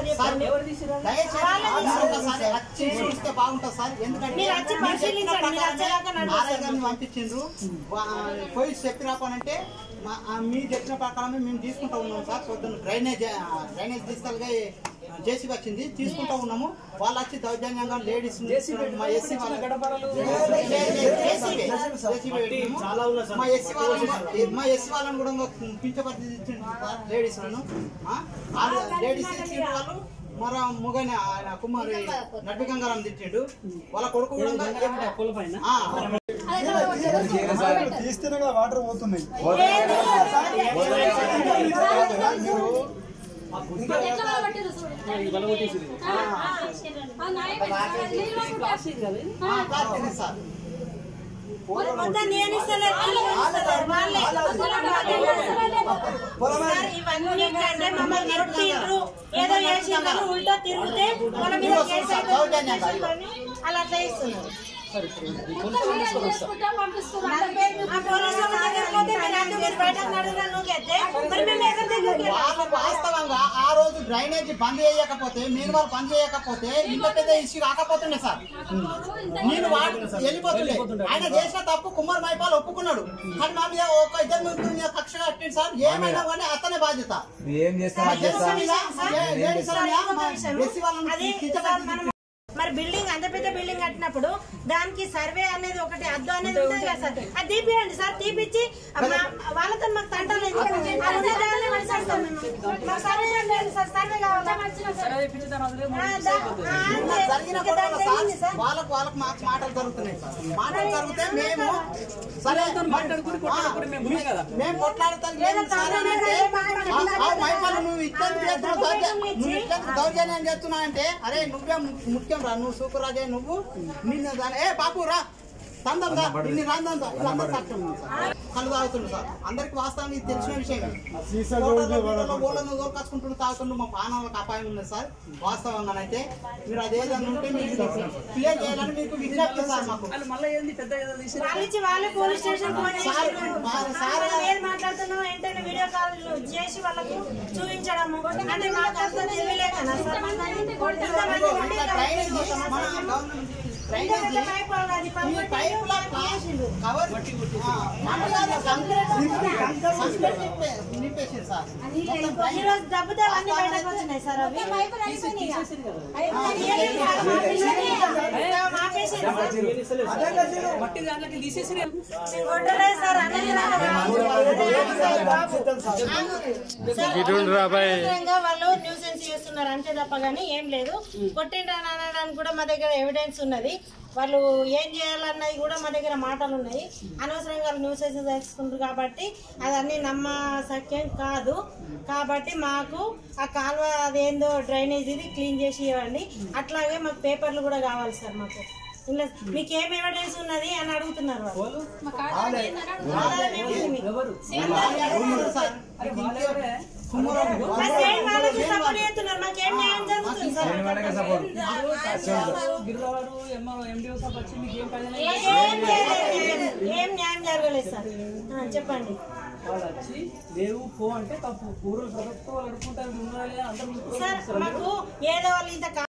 బాగుంటుంది సార్. ఎందుకంటే పంపించిండ్రు పోయి చెప్పి రాపానంటే మీరు చెప్పిన ప్రకారమే మేము తీసుకుంటా ఉన్నాము సార్. పొద్దున్న డ్రైనేజ్ తీసుకెళ్ళగా జేసీ వచ్చింది తీసుకుంటా ఉన్నాము. వాళ్ళు వచ్చి దౌర్జన్యంగా లేడీస్ మా ఎస్సీ వాళ్ళని కూడా పింఛపరిచి లేడీస్ లేడీస్ వాళ్ళు మరో ముగని ఆయన కుమారి నడ్డి గంగారం తిట్టిండు. వాళ్ళ కొడుకు కూడా తీస్తేనే వాటర్ పోతున్నాయి. ఇవన్నీ కంటే మమ్మల్ని నెట్టిండ్రు ఏదో చేసిండ్రు ఉల్టా తిరిగితే మన మీద కేసు అలా అట్లా ఇస్తున్నారు. వాస్తవంగా ఆ రోజు డ్రైనేజ్ బంద్ చేయకపోతే మీరు వాళ్ళు బంద్ చేయకపోతే ఇంత పెద్ద ఇష్యూ కాకపోతుండే సార్. నేను వెళ్ళిపోతుండే. ఆయన చేసిన తప్పు కుమార్ మైపాల్ ఒప్పుకున్నాడు. కానీ మా మీద ఒక ఇద్దరు మీద కక్ష కట్టింది సార్. ఏమైనా కానీ అతనే బాధ్యత. మరి బిల్డింగ్ అంత పెద్ద బిల్డింగ్ కట్టినప్పుడు దానికి సర్వే అనేది ఒకటి అద్దు అనేది ఉంటుంది కదా సార్. అది తీపియండి సార్. తీపిచ్చి వాళ్ళతో మాకు తంటలేదు. సర్వే వాళ్ళకు మాటలు జరుగుతున్నాయి సార్. మాటలు జరిగితే మేము సరే మేము కొట్లాడతాం. నువ్వు ఇట్లా దౌర్జన్యం చేస్తున్నావు అంటే అరే నువ్వే ముఖ్యం రా, నువ్వు సూపరాజే, నువ్వు నిన్న ఏ బాపు రా తందా ఇన్ని రాందా కళ్ళు తాగుతుండు సార్. అందరికి వాస్తవానికి తెలిసిన విషయం దోలుకొచ్చుకుంటుండు తాగుతుండు. మా ప్రాణాలకు అపాయం ఉంది సార్. వాస్తవంగానైతే మీరు అదేదన్నా ఉంటే మీకు క్లియర్ చేయాలని మీకు విజ్ఞప్తి సార్. మాకు పోలీస్ స్టేషన్ మాట్లాడుతున్నాం ఏంటంటే వీడియో కాల్ చేసి వాళ్ళకు చూపించడము అంటే మాకు అర్థం తెలియలేకనా సార్. డబ్బుతో అన్ని బయటకు వచ్చినాయి సార్. అవి వాళ్ళు న్యూసెన్స్ చేస్తున్నారు అంతే తప్ప గానీ ఏం లేదు. కొట్టిండ్రని అనడానికి కూడా మా దగ్గర ఎవిడెన్స్ ఉన్నది. వాళ్ళు ఏం చేయాలన్నది కూడా మా దగ్గర మాటలు ఉన్నాయి. అనవసరంగా న్యూసెన్స్ చేసుకుంటారు కాబట్టి అదన్నీ నమ్మసక్యం కాదు. కాబట్టి మాకు ఆ కాలువ అదేందో డ్రైనేజ్ ఇది క్లీన్ చేసి ఇవ్వండి. అట్లాగే మాకు పేపర్లు కూడా కావాలి సార్. మాకు ఇలా మీకు ఏం ఎవిడెన్స్ ఉన్నది అని అడుగుతున్నారు వాళ్ళు. మాకేం న్యాయం జరుగుతుంది సార్. ఏం న్యాయం జరగలేదు సార్. చెప్పండి. సార్ మాకు ఏదో వాళ్ళు ఇంత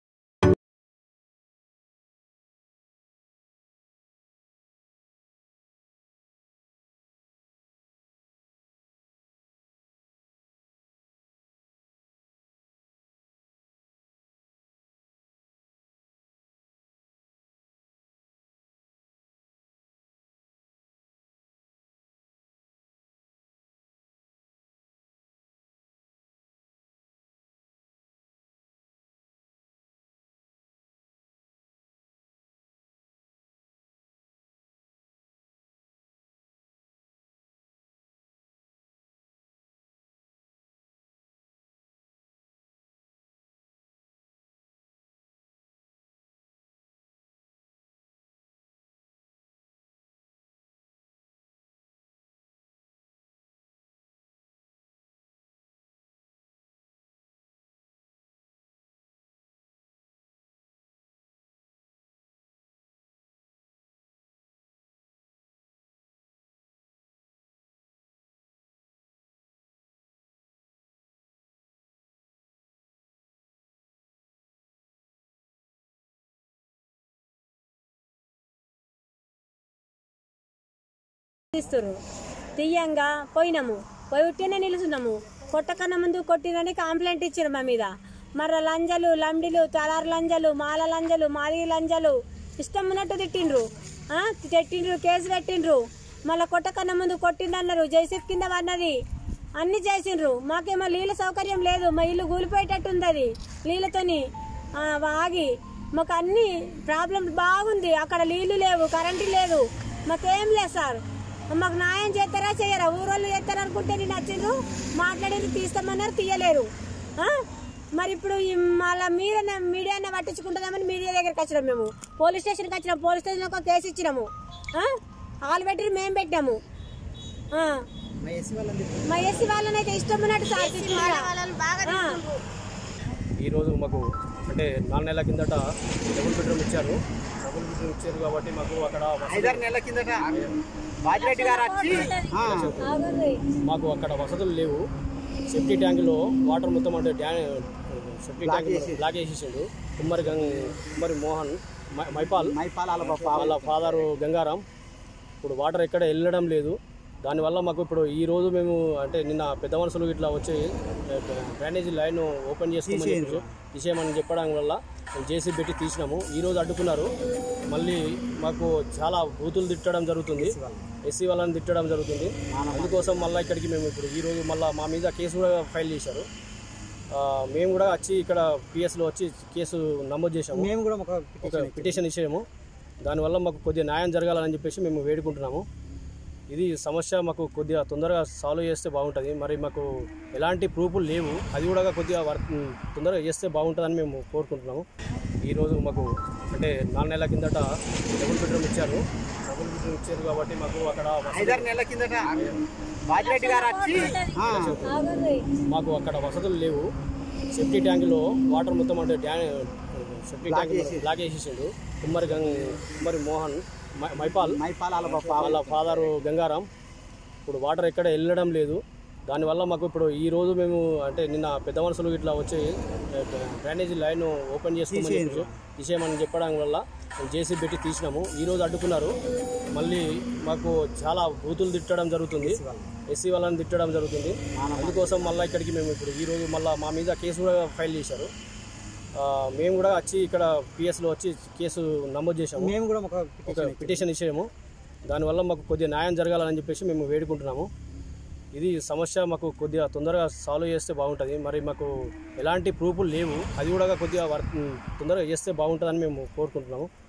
తీస్తున్నారు తీయంగా పోయినాము పోయి ఉట్టినే నిలుచున్నాము కొట్టకన్నా ముందు కొట్టినని కంప్లైంట్ ఇచ్చారు మా మీద మర్ర లంజలు లంబిలు తలారు లంజలు మాల లంజలు మాది లంజలు ఇష్టం ఉన్నట్టు తిట్టిండ్రు కేసు పెట్టిండ్రు మళ్ళీ కొట్టకన్నా ముందు కొట్టిండన్నారు జైసెఫ్ కింద పడినది అన్ని చేసిండ్రు మాకేమో నీళ్ళ సౌకర్యం లేదు మా ఇల్లు కూలిపోయేటట్టు ఉంది అది నీళ్ళతోని ఆగి మాకు అన్ని ప్రాబ్లం బాగుంది అక్కడ నీళ్లు లేవు కరెంటు లేదు మాకేం లేదు సార్ మాకు న్యాయం చేస్తారా చేయరా ఊరోళ్ళు చేస్తారా అనుకుంటే నేను వచ్చిండ్రు మాట్లాడి తీస్తామన్నారు తీయలేరు మరి ఇప్పుడు మళ్ళీ మీడియానే పట్టించుకుంటుందామని మీడియా దగ్గరికి వచ్చినాం మేము పోలీస్ స్టేషన్కి వచ్చినాం పోలీస్ స్టేషన్ ఒక కేసు ఇచ్చినాము వాళ్ళు పెట్టి మేము పెట్టాము మా ఎస్సీ వాళ్ళనైతే ఇష్టం ఉన్నట్టు సార్ ఈరోజు మాకు అంటే 4 నెలల కిందట డబుల్ బెడ్రూమ్ ఇచ్చారు కాబట్టి మాకు అక్కడ 5-6 నెలల కిందట బాజిరెడ్డి గారు వచ్చి మాకు అక్కడ వసతులు లేవు సేఫ్టీ ట్యాంకులో వాటర్ మొత్తం అంటే సేఫ్టీ ట్యాంక్ బ్లాక్ చేసేసిండు కుమ్మరి మోహన్ మైపాల్ వాళ్ళ ఫాదరు గంగారాం ఇప్పుడు వాటర్ ఎక్కడ వెళ్ళడం లేదు దానివల్ల మాకు ఇప్పుడు ఈ రోజు మేము అంటే నిన్న పెద్ద మనుషులు ఇట్లా వచ్చి డ్రైనేజీ లైన్ ఓపెన్ చేసుకోమని తీసేయమని చెప్పడం వల్ల జేసీ పెట్టి తీసినాము ఈరోజు అడ్డుకున్నారు మళ్ళీ మాకు చాలా బూతులు తిట్టడం జరుగుతుంది ఎస్సీ వాళ్ళని తిట్టడం జరుగుతుంది అందుకోసం మళ్ళీ ఇక్కడికి మేము ఇప్పుడు ఈరోజు మళ్ళీ మా మీద కేసు కూడా ఫైల్ చేశారు మేము కూడా వచ్చి ఇక్కడ పిఎస్లో వచ్చి కేసు నమోదు చేసాము మేము కూడా ఒక పిటిషన్ ఇచ్చాము దానివల్ల మాకు కొద్దిగా న్యాయం జరగాలని చెప్పేసి మేము వేడుకుంటున్నాము ఇది సమస్య మాకు కొద్దిగా తొందరగా సాల్వ్ చేస్తే బాగుంటుంది మరి మాకు ఎలాంటి ప్రూఫ్లు లేవు అది కూడా కొద్దిగా తొందరగా చేస్తే బాగుంటుందని మేము కోరుకుంటున్నాము ఈరోజు మాకు అంటే 4 నెలల కిందట డబుల్ బెడ్రూమ్ ఇచ్చారు కాబట్టి మాకు అక్కడ 5-6 నెలల కిందట బాజిరెడ్డి గారు వచ్చి మాకు అక్కడ వసతులు లేవు సేఫ్టీ ట్యాంకులో వాటర్ మొత్తం అంటే సేఫ్టీ ట్యాంక్ బ్లాక్ చేసేసిండు కుమ్మరి మోహన్ మైపాల్ వాళ్ళ ఫాదరు గంగారాం ఇప్పుడు వాటర్ ఎక్కడ వెళ్ళడం లేదు దానివల్ల మాకు ఇప్పుడు ఈ రోజు మేము అంటే నిన్న పెద్ద మనుషులు ఇట్లా వచ్చి డ్రైనేజీ లైన్ ఓపెన్ చేసుకోమని తీసేయమని చెప్పడం వల్ల జేసీ పెట్టి తీసినాము ఈరోజు అడ్డుకున్నారు మళ్ళీ మాకు చాలా బూతులు తిట్టడం జరుగుతుంది ఎస్సీ వాళ్ళని తిట్టడం జరుగుతుంది అందుకోసం మళ్ళీ ఇక్కడికి మేము ఇప్పుడు ఈరోజు మళ్ళీ మా మీద కేసు కూడా ఫైల్ చేశారు మేము కూడా వచ్చి ఇక్కడ పిఎస్లో వచ్చి కేసు నమోదు చేసాము మేము కూడా ఒక పిటిషన్ ఇచ్చాము దానివల్ల మాకు కొద్దిగా న్యాయం జరగాలని చెప్పేసి మేము వేడుకుంటున్నాము ఇది సమస్య మాకు కొద్దిగా తొందరగా సాల్వ్ చేస్తే బాగుంటుంది మరి మాకు ఎలాంటి ప్రూఫ్లు లేవు అది కూడా కొద్దిగా తొందరగా చేస్తే బాగుంటుందని మేము కోరుకుంటున్నాము